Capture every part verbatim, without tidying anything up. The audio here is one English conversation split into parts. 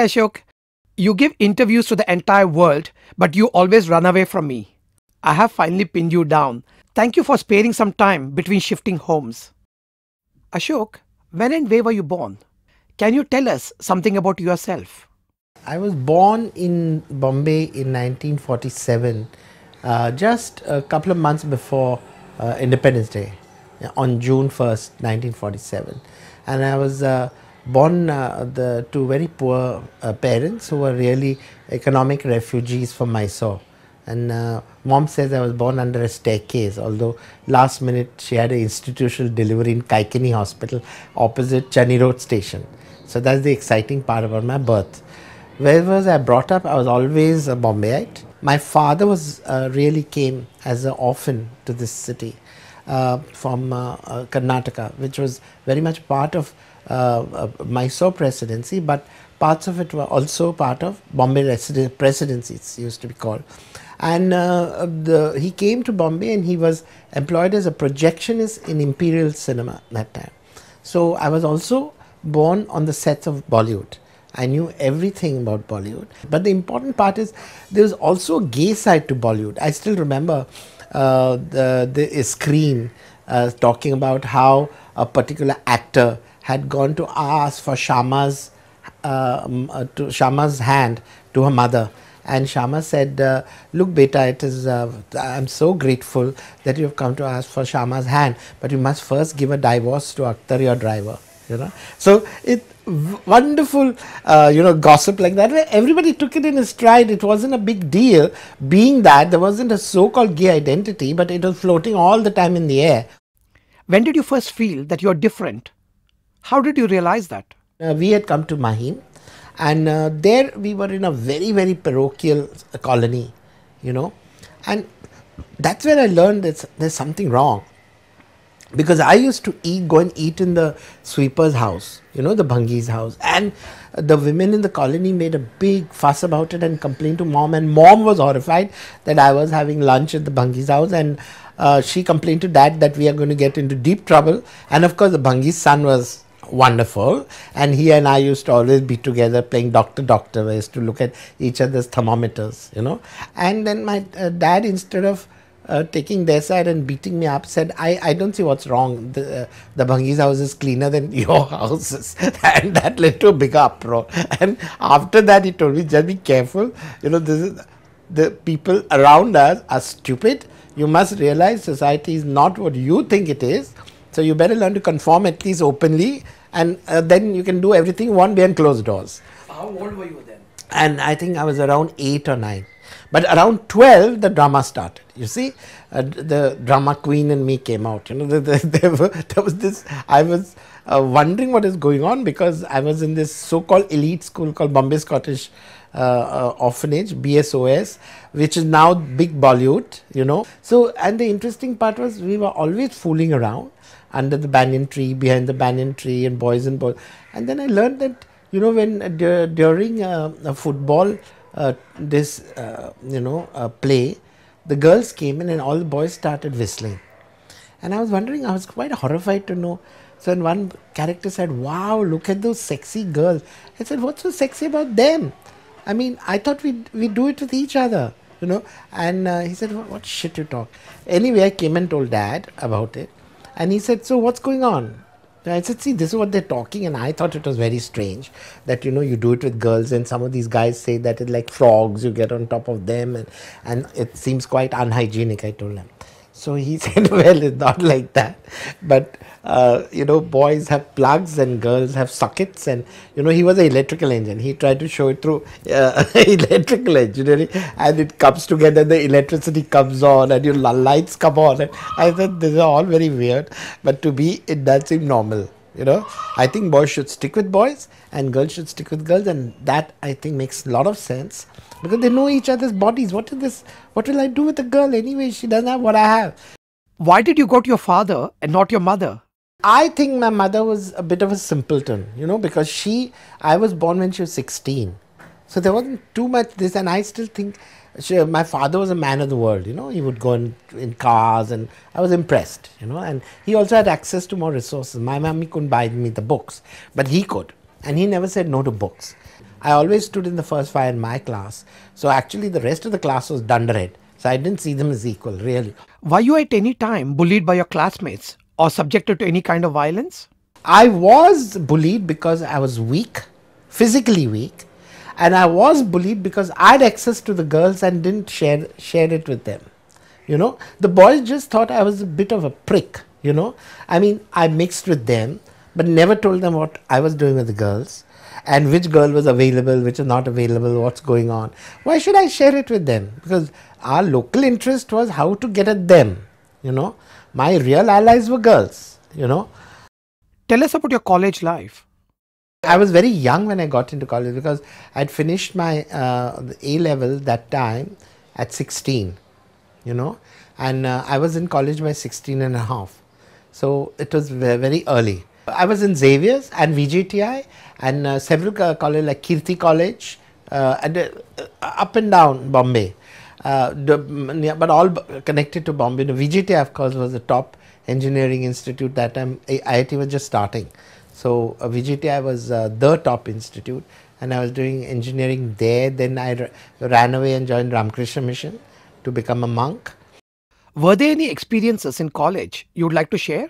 Hi Ashok. You give interviews to the entire world, but you always run away from me. I have finally pinned you down. Thank you for sparing some time between shifting homes. Ashok, when and where were you born? Can you tell us something about yourself? I was born in Bombay in nineteen forty-seven, uh, just a couple of months before uh, Independence Day, on June first, nineteen forty-seven. And I was uh, born uh, the, to very poor uh, parents who were really economic refugees from Mysore. And uh, mom says I was born under a staircase, although last minute she had an institutional delivery in Kaikini Hospital opposite Chani Road station. So that's the exciting part about my birth. Where was I brought up? I was always a Bombayite. My father was uh, really came as an orphan to this city uh, from uh, uh, Karnataka, which was very much part of uh, uh, Mysore presidency, but parts of it were also part of Bombay Residen presidency, it used to be called. And uh, the, he came to Bombay and he was employed as a projectionist in Imperial Cinema that time. So I was also born on the sets of Bollywood. I knew everything about Bollywood. But the important part is there was also a gay side to Bollywood. I still remember uh, the, the screen uh, talking about how a particular actor had gone to ask for Shama's, uh, uh, to Shama's hand to her mother. And Shama said, uh, look beta, it is, uh, I'm so grateful that you have come to ask for Shama's hand, but you must first give a divorce to Akhtar, your driver. You know, so it wonderful, uh, you know, gossip like that. Everybody took it in a stride. It wasn't a big deal, being that there wasn't a so-called gay identity, but it was floating all the time in the air. When did you first feel that you're different? How did you realize that? Uh, we had come to Mahim, and uh, there we were in a very, very parochial colony, you know, and that's where I learned that there's something wrong. Because I used to eat, go and eat in the sweeper's house, you know, the Bhangi's house. And the women in the colony made a big fuss about it and complained to mom. And mom was horrified that I was having lunch at the Bhangi's house. And uh, she complained to dad that we are going to get into deep trouble. And of course, the Bhangi's son was wonderful. And he and I used to always be together playing doctor, doctor. We used to look at each other's thermometers, you know. And then my uh, dad, instead of Uh, taking their side and beating me up, said, I, I don't see what's wrong. The, uh, the Bhangi's house is cleaner than your houses. And that led to a big uproar. And after that, he told me, just be careful. You know, this is, the people around us are stupid. You must realize society is not what you think it is. So you better learn to conform at least openly. And uh, then you can do everything you want behind closed doors. How old were you then? And I think I was around eight or nine. But around twelve, the drama started. You see, uh, the drama queen and me came out. You know, the, the, there, were, there was this, I was uh, wondering what is going on, because I was in this so-called elite school called Bombay Scottish uh, uh, Orphanage, B S O S, which is now big Bollywood, you know. So, and the interesting part was we were always fooling around under the banyan tree, behind the banyan tree, and boys and boys. And then I learned that, you know, when uh, during uh, a football, Uh, this uh, you know uh, play, the girls came in and all the boys started whistling, and I was wondering, I was quite horrified to know. So when one character said, wow, look at those sexy girls, I said, what's so sexy about them? I mean, I thought we we do it with each other, you know. And uh, he said, what, what shit you talk. Anyway, I came and told dad about it, and he said, so what's going on? I said, see, this is what they're talking, and I thought it was very strange that, you know, you do it with girls, and some of these guys say that it's like frogs, you get on top of them, and, and it seems quite unhygienic, I told him. So he said, well, it's not like that, but, uh, you know, boys have plugs and girls have sockets, and, you know, he was an electrical engineer. He tried to show it through uh, electrical engineering, and it comes together, the electricity comes on, and your lights come on. And I said, this is all very weird, but to me, it does seem normal. You know, I think boys should stick with boys and girls should stick with girls, and that I think makes a lot of sense, because they know each other's bodies. What is this? What will I do with a girl anyway? She doesn't have what I have. Why did you go to your father and not your mother? I think my mother was a bit of a simpleton, you know, because she, I was born when she was sixteen. So there wasn't too much this, and I still think she, my father was a man of the world, you know. He would go in, in cars, and I was impressed, you know. And he also had access to more resources. My mommy couldn't buy me the books, but he could. And he never said no to books. I always stood in the first five in my class. So actually the rest of the class was dunderhead. So I didn't see them as equal, really. Were you at any time bullied by your classmates or subjected to any kind of violence? I was bullied because I was weak, physically weak. And I was bullied because I had access to the girls and didn't share, share it with them. You know, the boys just thought I was a bit of a prick, you know. I mean, I mixed with them, but never told them what I was doing with the girls and which girl was available, which is not available, what's going on. Why should I share it with them? Because our local interest was how to get at them, you know. My real allies were girls, you know. Tell us about your college life. I was very young when I got into college because I'd finished my uh, A level that time at sixteen, you know, and uh, I was in college by sixteen and a half. So it was very early. I was in Xavier's and V J T I and uh, several colleges like Kirti College uh, and, uh, up and down Bombay, uh, the, but all connected to Bombay. The V J T I, of course, was the top engineering institute that time. I I T was just starting. So uh, V J T I was uh, the top institute, and I was doing engineering there. Then I ran away and joined Ramakrishna Mission to become a monk. Were there any experiences in college you would like to share?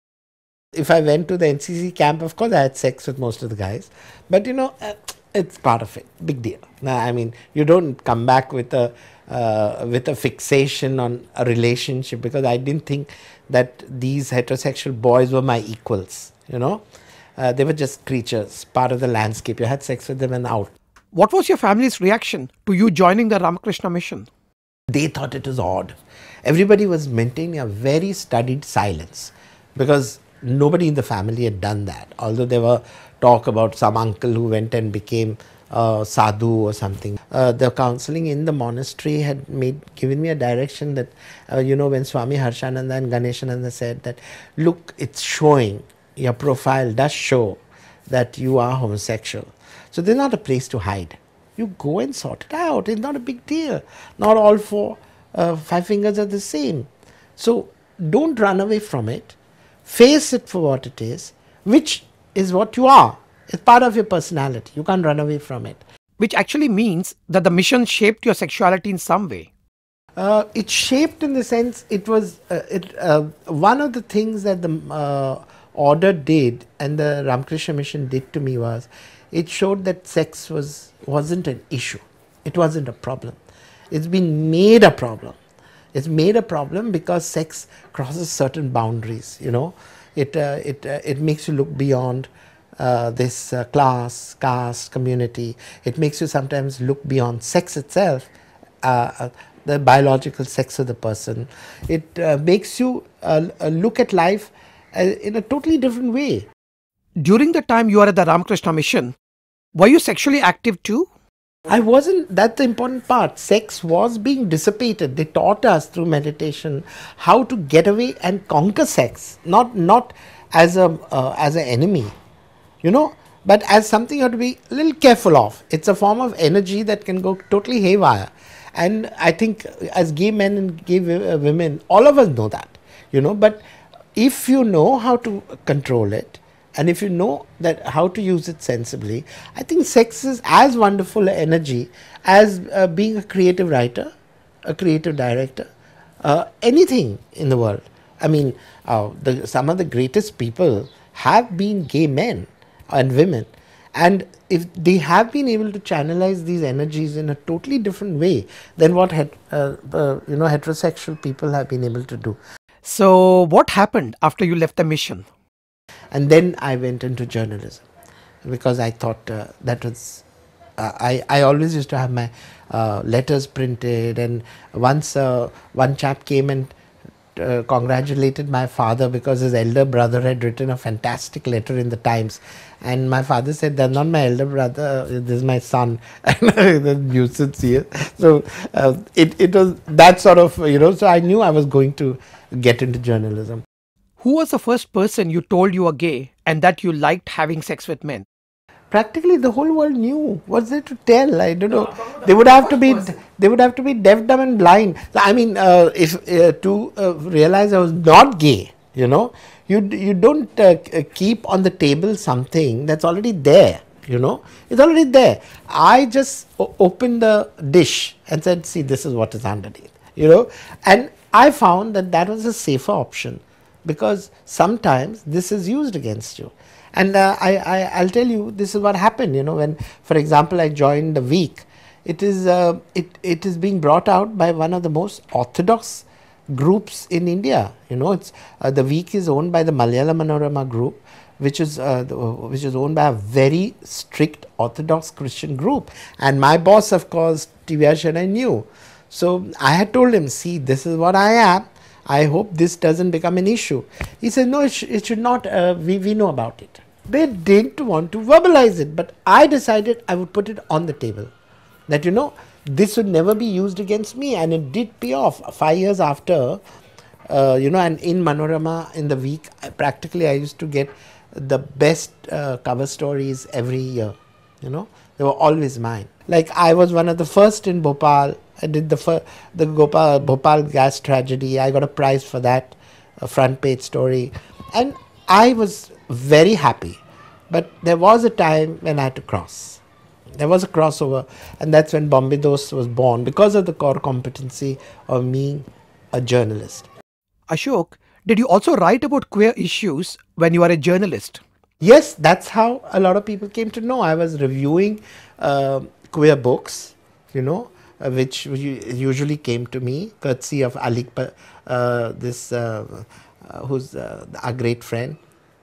If I went to the N C C camp, of course I had sex with most of the guys, but you know, uh, it's part of it. Big deal. Now, I mean, you don't come back with a uh, with a fixation on a relationship, because I didn't think that these heterosexual boys were my equals. You know. Uh, they were just creatures, part of the landscape. You had sex with them and out. What was your family's reaction to you joining the Ramakrishna Mission? They thought it was odd. Everybody was maintaining a very studied silence because nobody in the family had done that. Although there were talk about some uncle who went and became uh, sadhu or something. Uh, the counseling in the monastery had made given me a direction that, uh, you know, when Swami Harshananda and Ganeshananda said that, look, it's showing. Your profile does show that you are homosexual. So there's not a place to hide. You go and sort it out. It's not a big deal. Not all four, uh, five fingers are the same. So don't run away from it. Face it for what it is, which is what you are. It's part of your personality. You can't run away from it. Which actually means that the mission shaped your sexuality in some way. Uh, it shaped in the sense it was uh, it, uh, one of the things that the uh, order did and the Ramakrishna Mission did to me was it showed that sex was wasn't an issue. It wasn't a problem. It's been made a problem. It's made a problem because sex crosses certain boundaries. You know, it uh, it uh, it makes you look beyond uh, this uh, class, caste, community. It makes you sometimes look beyond sex itself. Uh, uh, the biological sex of the person. It uh, makes you uh, uh, look at life uh, in a totally different way. During the time you were at the Ramakrishna Mission, were you sexually active too? I wasn't. That's the important part. Sex was being dissipated. They taught us through meditation how to get away and conquer sex, not not as a uh, as an enemy, you know, but as something you have to be a little careful of. It's a form of energy that can go totally haywire. And I think as gay men and gay women, all of us know that, you know, but if you know how to control it, and if you know that how to use it sensibly, I think sex is as wonderful an energy as uh, being a creative writer, a creative director, uh, anything in the world. I mean, uh, the, some of the greatest people have been gay men and women. And if they have been able to channelize these energies in a totally different way than what het, uh, uh, you know, heterosexual people have been able to do. So what happened after you left the mission? And then I went into journalism because I thought uh, that was, uh, I, I always used to have my uh, letters printed, and once uh, one chap came and uh, congratulated my father because his elder brother had written a fantastic letter in the Times. And my father said, "That's not my elder brother, this is my son." The nuisance here. So uh, it, it was that sort of, you know, so I knew I was going to get into journalism. Who was the first person you told you were gay and that you liked having sex with men? Practically the whole world knew. What's there to tell? I don't know. They would have to be, they would have to be deaf, dumb and blind. So, I mean, uh, if uh, to uh, realize I was not gay, you know, you you don't uh, keep on the table something that's already there. You know, it's already there. I just opened the dish and said, see, this is what is underneath, you know, and I found that that was a safer option, because sometimes this is used against you. And uh, I, I, I'll tell you, this is what happened, you know, when, for example, I joined the Week, it is, uh, it, it is being brought out by one of the most orthodox groups in India. You know, it's, uh, the Week is owned by the Malayalam Manorama group, which is uh, the, which is owned by a very strict Orthodox Christian group. And my boss, of course, T V R Shenai, knew. So I had told him, see, this is what I am. I hope this doesn't become an issue. He said, no, it, sh it should not. Uh, we, we know about it. They didn't want to verbalize it, but I decided I would put it on the table. That, you know, this would never be used against me. And it did pay off. Five years after, uh, you know, and in Manorama, in the Week, I, practically I used to get the best uh, cover stories every year. You know, they were always mine. Like, I was one of the first in Bhopal. I did the the Gopal, Bhopal gas tragedy. I got a prize for that, a front page story, and I was very happy. But there was a time when I had to cross. There was a crossover, and that's when Bombay Dost was born, because of the core competency of being a journalist. Ashok, did you also write about queer issues when you were a journalist? Yes, that's how a lot of people came to know. I was reviewing uh, queer books, you know, uh, which usually came to me, courtesy of Ali, uh, this, uh, uh, who's uh, our great friend,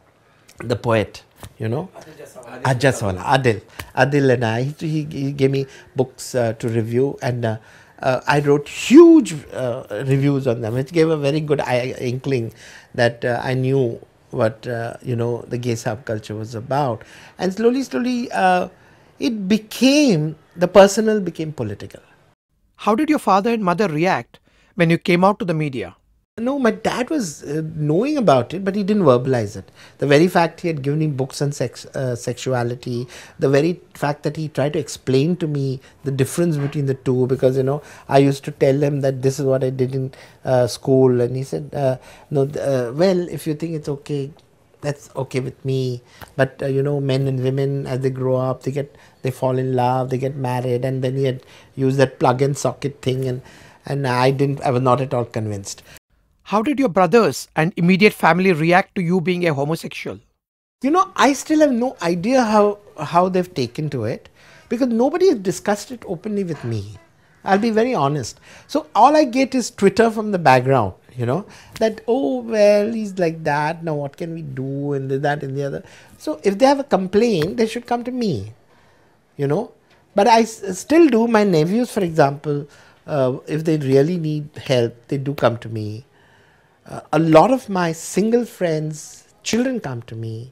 the poet, you know, Ajaswala, Adil. Adil and I, he, he gave me books uh, to review, and uh, uh, I wrote huge uh, reviews on them, which gave a very good eye inkling that uh, I knew what, uh, you know, the gay subculture was about. And slowly, slowly, uh, it became, the personal became political. How did your father and mother react when you came out to the media? No, my dad was uh, knowing about it, but he didn't verbalize it. The very fact he had given me books on sex, uh, sexuality, the very fact that he tried to explain to me the difference between the two, because, you know, I used to tell him that this is what I did in uh, school, and he said, uh, no, uh, well, if you think it's okay, that's okay with me. But, uh, you know, men and women, as they grow up, they get, they fall in love, they get married, and then he had used that plug and socket thing, and, and I didn't, I was not at all convinced. How did your brothers and immediate family react to you being a homosexual? You know, I still have no idea how, how they've taken to it, because nobody has discussed it openly with me. I'll be very honest. So all I get is Twitter from the background, you know, that, oh, well, he's like that, now what can we do, and that and the other. So if they have a complaint, they should come to me, you know. But I s still do. My nephews, for example, uh, if they really need help, they do come to me. Uh, a lot of my single friends, children come to me.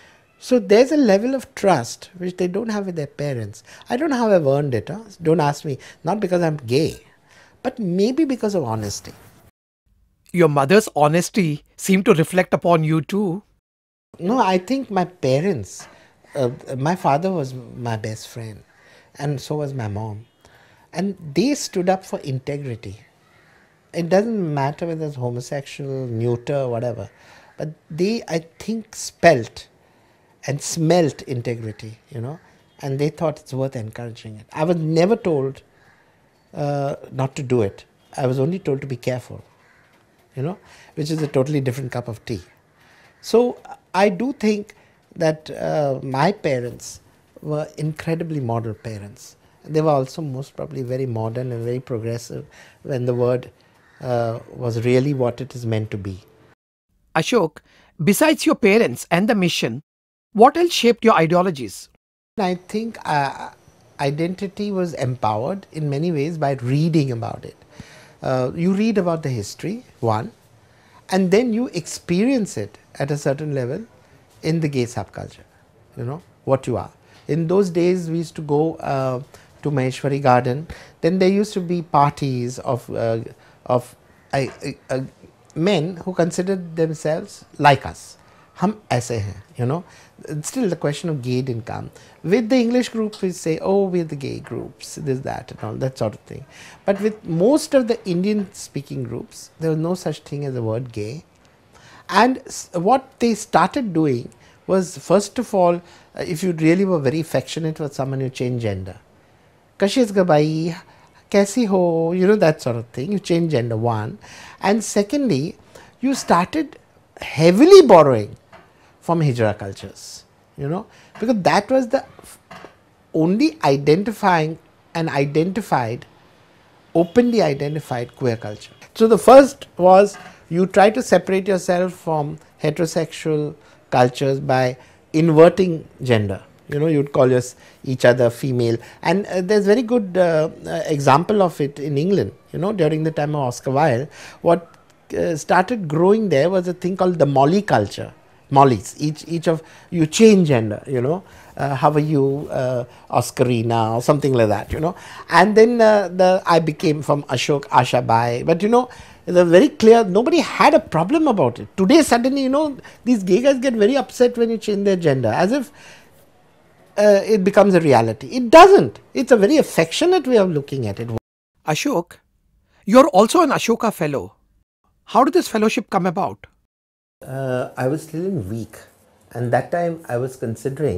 So there's a level of trust which they don't have with their parents. I don't know how I've earned it. Huh? Don't ask me. Not because I'm gay, but maybe because of honesty. Your mother's honesty seemed to reflect upon you too. No, I think my parents, uh, my father was my best friend, and so was my mom. And they stood up for integrity. It doesn't matter whether it's homosexual, neuter, whatever. But they, I think, spelt and smelt integrity, you know, and they thought it's worth encouraging it. I was never told uh, not to do it. I was only told to be careful, you know, which is a totally different cup of tea. So I do think that uh, my parents were incredibly model parents. They were also most probably very modern and very progressive when the word uh, was really what it is meant to be. Ashok, besides your parents and the mission, what else shaped your ideologies? I think uh, identity was empowered in many ways by reading about it. Uh, you read about the history, one, and then you experience it at a certain level in the gay subculture, you know, what you are. In those days, we used to go uh, to Maheshwari Garden. Then there used to be parties of, uh, of uh, uh, men who considered themselves like us. Hum aise hain, you know. Still the question of gay didn't come. With the English groups, we say, oh, we're the gay groups, this, that, and all that sort of thing. But with most of the Indian speaking groups, there was no such thing as the word gay. And what they started doing was, first of all, uh, if you really were very affectionate with someone, you change gender. Kashiz gabai, kaisi ho, you know, that sort of thing. You change gender, one. And secondly, you started heavily borrowing from Hijra cultures, you know, because that was the only identifying and identified, openly identified queer culture. So the first was you try to separate yourself from heterosexual cultures by inverting gender. You know, you'd call your, each other female, and uh, there's very good uh, uh, example of it in England. You know, during the time of Oscar Wilde, what uh, started growing there was a thing called the Molly culture. Mollies, each each of you change gender. You know, uh, how are you, uh, Oscarina, or something like that. You know, and then uh, the I became from Ashok Asha Bai, but you know, it's very clear. Nobody had a problem about it. Today, suddenly, you know, these gay guys get very upset when you change their gender, as if Uh, it becomes a reality. It doesn't. It's a very affectionate way of looking at it. Ashok, you're also an Ashoka Fellow. How did this fellowship come about? Uh, I was still in week, and that time I was considering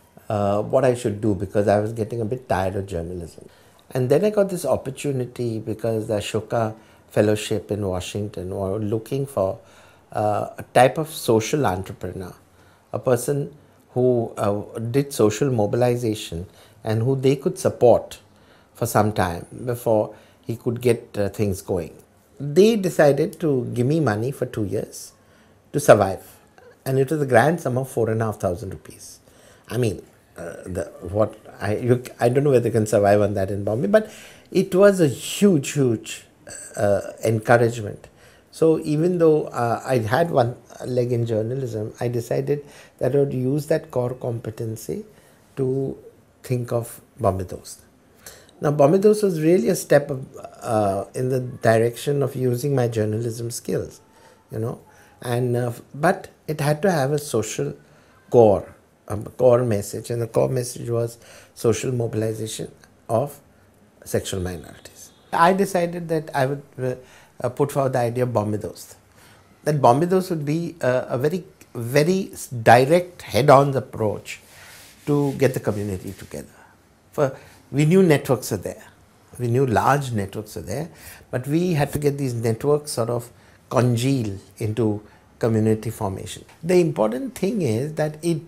uh, what I should do, because I was getting a bit tired of journalism. And then I got this opportunity because the Ashoka Fellowship in Washington were looking for uh, a type of social entrepreneur, a person who uh, did social mobilization and who they could support for some time before he could get uh, things going. They decided to give me money for two years to survive, and it was a grand sum of four and a half thousand rupees. I mean, uh, the what I you, I don't know whether they can survive on that in Bombay, but it was a huge, huge uh, encouragement. So even though uh, I had one leg in journalism, I decided that I would use that core competency to think of Bombay Dost. Now, Bombay Dost was really a step of, uh, in the direction of using my journalism skills, you know, and uh, but it had to have a social core, a core message, and the core message was social mobilization of sexual minorities. I decided that I would uh, Uh, put forward the idea of Bombay Dost. That Bombay Dost would be uh, a very, very direct head-on approach to get the community together. For we knew networks are there, we knew large networks are there, but we had to get these networks sort of congeal into community formation. The important thing is that it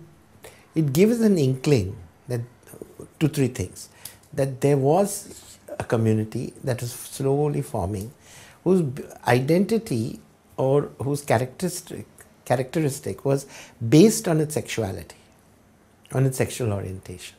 it gives an inkling that two, three things, that there was a community that was slowly forming, whose identity or whose characteristic, characteristic was based on its sexuality, on its sexual orientation.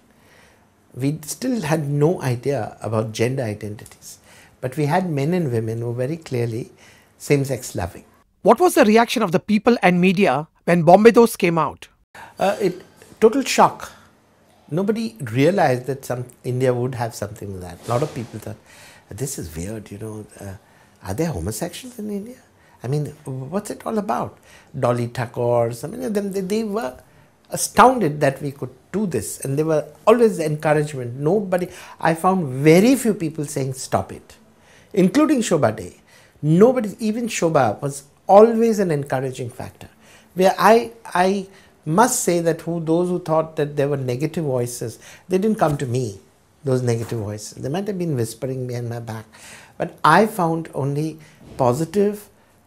We still had no idea about gender identities, but we had men and women who were very clearly same-sex loving. What was the reaction of the people and media when Bombay Dost came out? Uh, it total shock. Nobody realized that some India would have something like that. A lot of people thought, this is weird, you know. Uh, Are there homosexuals in India? I mean, what's it all about? Dolly Thakur, some of them, they, they were astounded that we could do this, and they were always encouragement. Nobody, I found very few people saying stop it, including Shobha Day. Nobody, even Shobha was always an encouraging factor. Where I, I must say that who those who thought that there were negative voices, they didn't come to me, those negative voices. They might have been whispering behind my back. But I found only positive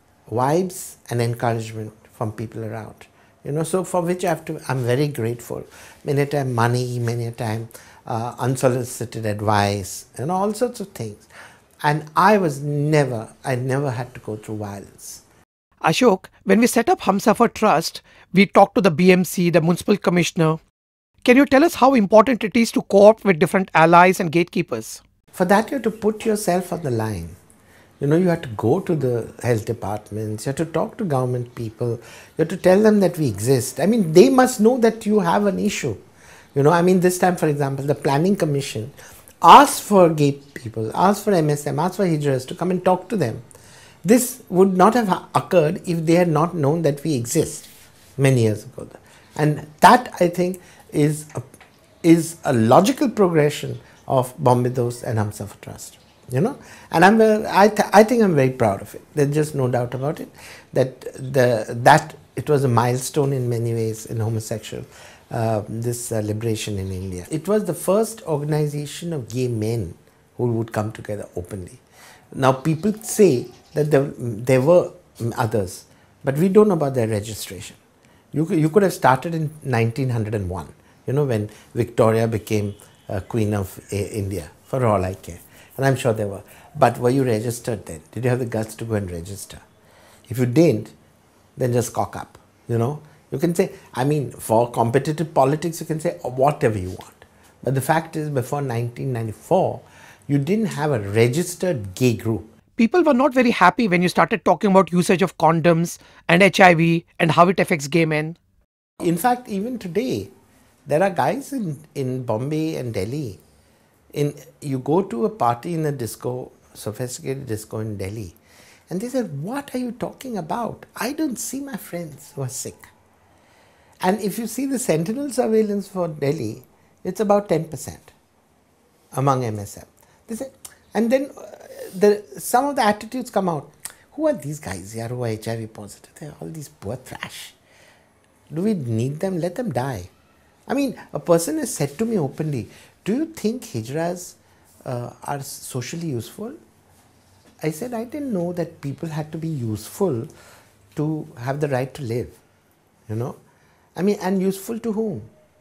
vibes and encouragement from people around, you know, so for which I have to, I'm very grateful. Many a time money, many a time uh, unsolicited advice, and all sorts of things. And I was never, I never had to go through violence. Ashok, when we set up Humsafar Trust, we talked to the B M C, the municipal commissioner. Can you tell us how important it is to co-opt with different allies and gatekeepers? For that, you have to put yourself on the line. You know, you have to go to the health departments, you have to talk to government people, you have to tell them that we exist. I mean, they must know that you have an issue. You know, I mean, this time, for example, the Planning Commission asked for gay people, asked for M S M, asked for Hijras to come and talk to them. This would not have occurred if they had not known that we exist many years ago. And that, I think, is a, is a logical progression of Bombay Dost and Humsafar Trust, you know, and I'm uh, I th I think I'm very proud of it. There's just no doubt about it that the that it was a milestone in many ways in homosexual, uh, this uh, liberation in India. It was the first organization of gay men who would come together openly. Now people say that there, there were others, but we don't know about their registration. You could, you could have started in nineteen oh one, you know, when Victoria became uh, Queen of uh, India, for all I care. And I'm sure there were. But were you registered then? Did you have the guts to go and register? If you didn't, then just cock up, you know. You can say, I mean, for competitive politics, you can say whatever you want. But the fact is, before nineteen ninety-four, you didn't have a registered gay group. People were not very happy when you started talking about usage of condoms and H I V and how it affects gay men. In fact, even today, there are guys in, in Bombay and Delhi. In, you go to a party in a disco, sophisticated disco in Delhi, and they said, what are you talking about? I don't see my friends who are sick. And if you see the sentinel surveillance for Delhi, it's about ten percent among M S M. They say, and then uh, the, some of the attitudes come out. Who are these guys here who are H I V positive? They're all these poor trash. Do we need them? Let them die. I mean, a person has said to me openly, do you think hijras uh, are socially useful? I said, I didn't know that people had to be useful to have the right to live, you know. I mean, and useful to whom?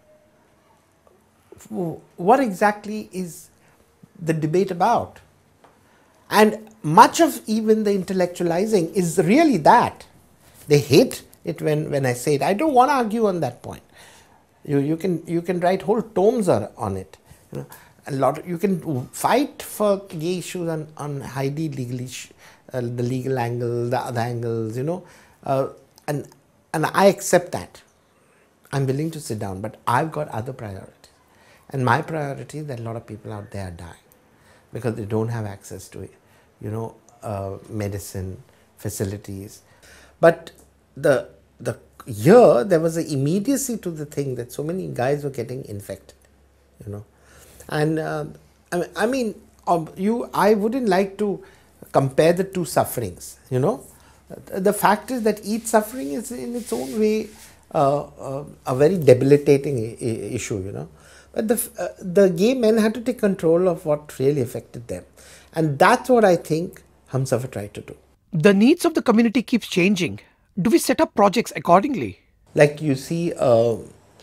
What exactly is the debate about? And much of even the intellectualizing is really that. They hate it when, when I say it. I don't want to argue on that point. You, you, can, you can write whole tomes on, on it. You know, a lot of, you can fight for gay issues on, on highly legal uh, the legal angle, the other angles, you know, uh, and, and I accept that. I'm willing to sit down, but I've got other priorities. And my priority is that a lot of people out there are dying because they don't have access to, you know, uh, medicine, facilities. But the, the here, there was an immediacy to the thing that so many guys were getting infected, you know. And uh, I mean, um, you, I wouldn't like to compare the two sufferings, you know. The fact is that each suffering is in its own way uh, uh, a very debilitating issue, you know. But the, uh, the gay men had to take control of what really affected them. And that's what I think Humsafar tried to do. The needs of the community keeps changing. Do we set up projects accordingly? Like you see uh,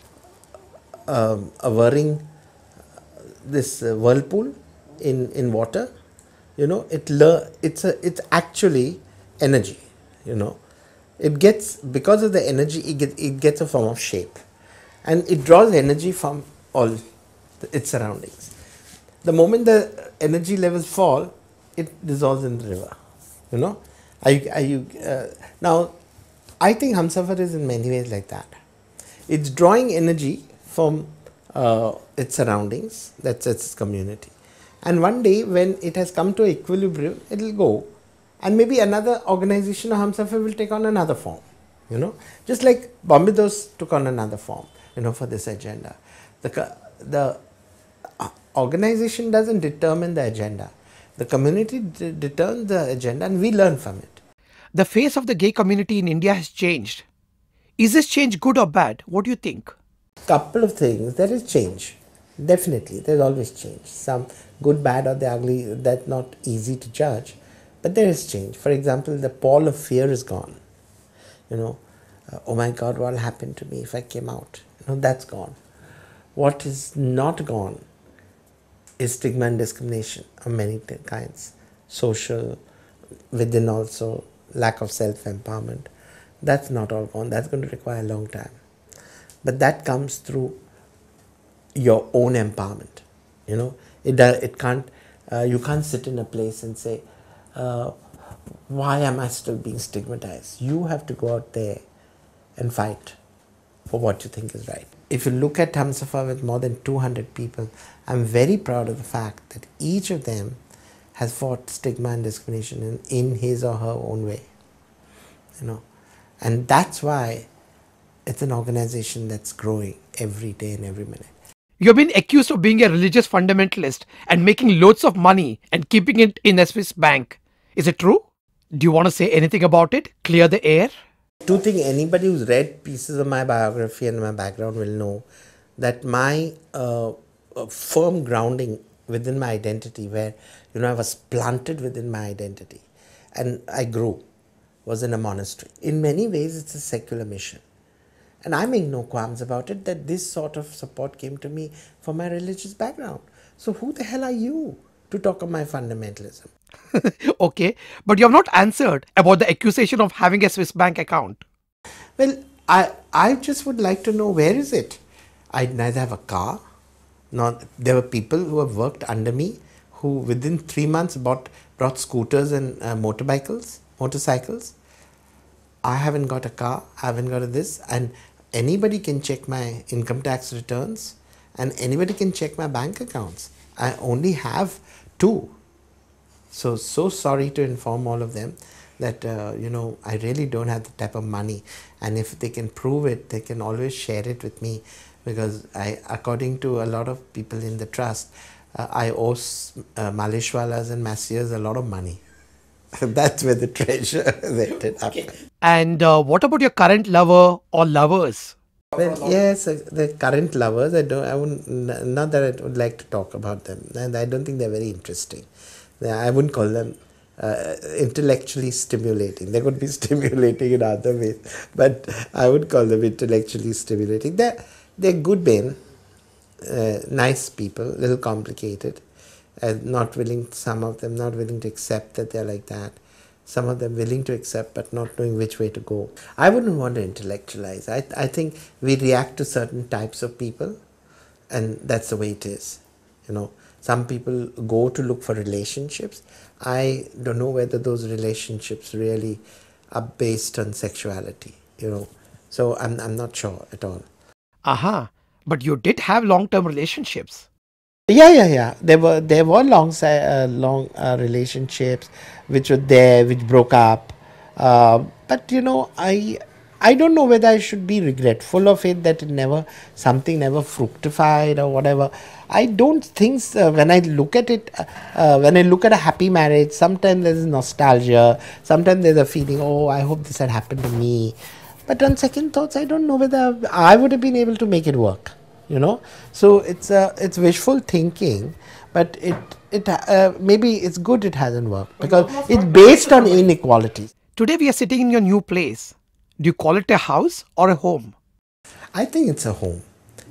uh, a whirring, this uh, whirlpool in, in water, you know, it it's, a, it's actually energy, you know. It gets, because of the energy, it, get, it gets a form of shape. And it draws energy from all its surroundings. The moment the energy levels fall, it dissolves in the river, you know. Are you, are you, uh, now, I think Humsafar is in many ways like that. It's drawing energy from uh, its surroundings, that's its community. And one day when it has come to equilibrium, it will go. And maybe another organization of Humsafar will take on another form, you know. Just like Bombay Dost took on another form, you know, for this agenda. The, the organization doesn't determine the agenda. The community de determines the agenda and we learn from it. The face of the gay community in India has changed. Is this change good or bad? What do you think? Couple of things. There is change. Definitely. There's always change. Some good, bad or the ugly, that's not easy to judge. But there is change. For example, the pall of fear is gone. You know, uh, oh my God, what will happen to me if I came out? You know, that's gone. What is not gone is stigma and discrimination of many kinds. Social, within also, lack of self-empowerment. That's not all gone. That's going to require a long time. But that comes through your own empowerment. You know, it, uh, it can't, uh, you can't sit in a place and say, uh, why am I still being stigmatized? You have to go out there and fight for what you think is right. If you look at Humsafar with more than two hundred people, I'm very proud of the fact that each of them has fought stigma and discrimination in, in his or her own way, you know. And that's why it's an organization that's growing every day and every minute. You've been accused of being a religious fundamentalist and making loads of money and keeping it in a Swiss bank. Is it true? Do you want to say anything about it? Clear the air? Two things anybody who's read pieces of my biography and my background will know that my uh, uh, firm grounding within my identity, where you know I was planted within my identity and I grew, was in a monastery. In many ways, it's a secular mission. And I make no qualms about it that this sort of support came to me from my religious background. So, who the hell are you to talk of my fundamentalism? Okay, but you have not answered about the accusation of having a Swiss bank account. Well, I, I just would like to know where is it? I neither have a car, nor there were people who have worked under me who within three months bought, brought scooters and uh, motorbikes, motorcycles. I haven't got a car, I haven't got a this, and anybody can check my income tax returns and anybody can check my bank accounts. I only have two. So, so sorry to inform all of them that, uh, you know, I really don't have the type of money. And if they can prove it, they can always share it with me because I, according to a lot of people in the trust, uh, I owe uh, Malishwalas and massiers a lot of money. That's where the treasure ended up. Okay. And uh, what about your current lover or lovers? Well, yes, uh, the current lovers, I don't, I wouldn't, not that I would like to talk about them, and I don't think they're very interesting. I wouldn't call them uh, intellectually stimulating. They could be stimulating in other ways, but I would call them intellectually stimulating. They're, they're good men, uh, nice people, a little complicated, uh, not willing, some of them not willing to accept that they're like that. Some of them willing to accept but not knowing which way to go. I wouldn't want to intellectualize. I, I think we react to certain types of people and that's the way it is. You know, some people go to look for relationships. I don't know whether those relationships really are based on sexuality, you know. So I'm, I'm not sure at all. Aha, but you did have long-term relationships. Yeah, yeah, yeah. There were there were long uh, long uh, relationships which were there, which broke up. Uh, but you know, I I don't know whether I should be regretful of it that it never something never fructified or whatever. I don't think so. When I look at it, uh, uh, when I look at a happy marriage, sometimes there's nostalgia. Sometimes there's a feeling, oh, I hope this had happened to me. But on second thoughts, I don't know whether I would have been able to make it work. You know, so it's uh, it's wishful thinking, but it it uh, maybe it's good it hasn't worked because it's based on inequalities. Today we are sitting in your new place. Do you call it a house or a home? I think it's a home.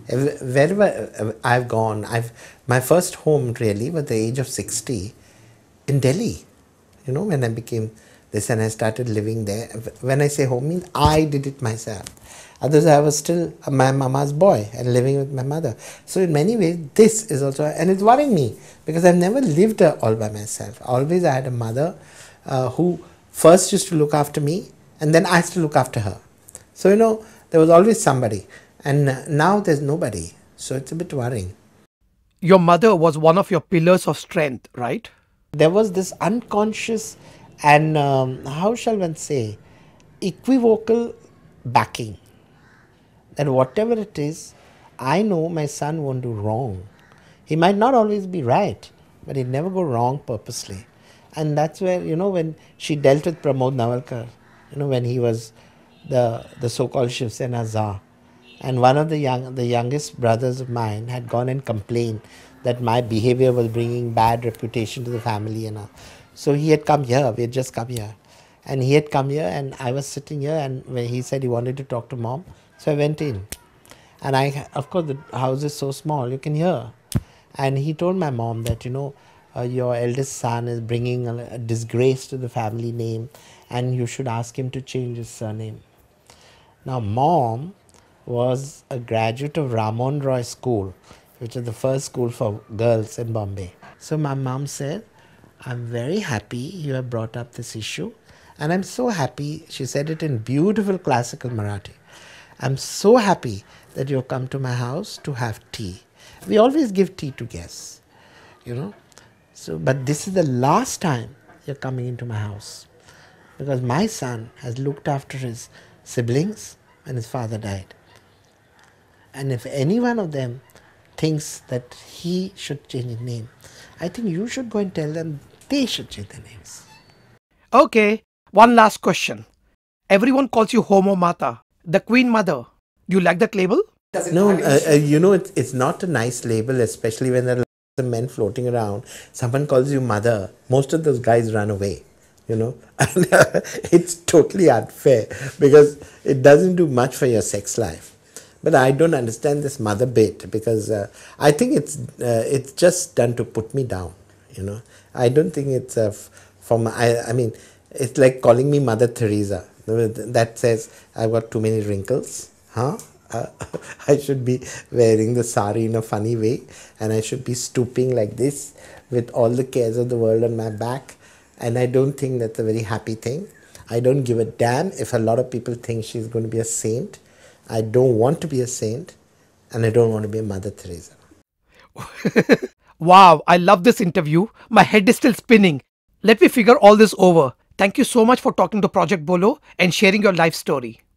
Wherever I've gone, I've my first home really was the age of sixty in Delhi. You know, when I became this and I started living there. When I say home, means I did it myself. Otherwise, I was still my mama's boy and living with my mother. So in many ways, this is also, and it's worrying me because I've never lived all by myself. Always I had a mother uh, who first used to look after me and then I used to look after her. So, you know, there was always somebody and now there's nobody. So it's a bit worrying. Your mother was one of your pillars of strength, right? There was this unconscious and um, how shall one say, equivocal backing. That whatever it is, I know my son won't do wrong. He might not always be right, but he'd never go wrong purposely. And that's where, you know, when she dealt with Pramod Navalkar, you know, when he was the, the so-called Shiv Sena Tsar, and one of the young, the youngest brothers of mine had gone and complained that my behavior was bringing bad reputation to the family and all. So he had come here, we had just come here. And he had come here and I was sitting here and when he said he wanted to talk to mom, so I went in. And I, of course, the house is so small, you can hear. And he told my mom that, you know, uh, your eldest son is bringing a, a disgrace to the family name and you should ask him to change his surname. Now, mom was a graduate of Ramon Roy School, which is the first school for girls in Bombay. So my mom said, I'm very happy you have brought up this issue. And I'm so happy, she said it in beautiful classical Marathi. I'm so happy that you've come to my house to have tea. We always give tea to guests, you know. So, but this is the last time you're coming into my house because my son has looked after his siblings when his father died. And if any one of them thinks that he should change his name, I think you should go and tell them they should change their names. Okay, one last question. Everyone calls you Homo Mata, the Queen Mother. Do you like that label? No, uh, uh, you know, it's, it's not a nice label, especially when there are lots of men floating around. Someone calls you mother. Most of those guys run away, you know. And uh, it's totally unfair because it doesn't do much for your sex life. But I don't understand this mother bit because uh, I think it's uh, it's just done to put me down, you know. I don't think it's uh, from, I, I mean, it's like calling me Mother Teresa. That says I've got too many wrinkles, huh? Uh, I should be wearing the sari in a funny way and I should be stooping like this with all the cares of the world on my back, and I don't think that's a very happy thing. I don't give a damn if a lot of people think she's going to be a saint. I don't want to be a saint and I don't want to be a Mother Teresa. Wow, I love this interview. My head is still spinning. Let me figure all this over. Thank you so much for talking to Project Bolo and sharing your life story.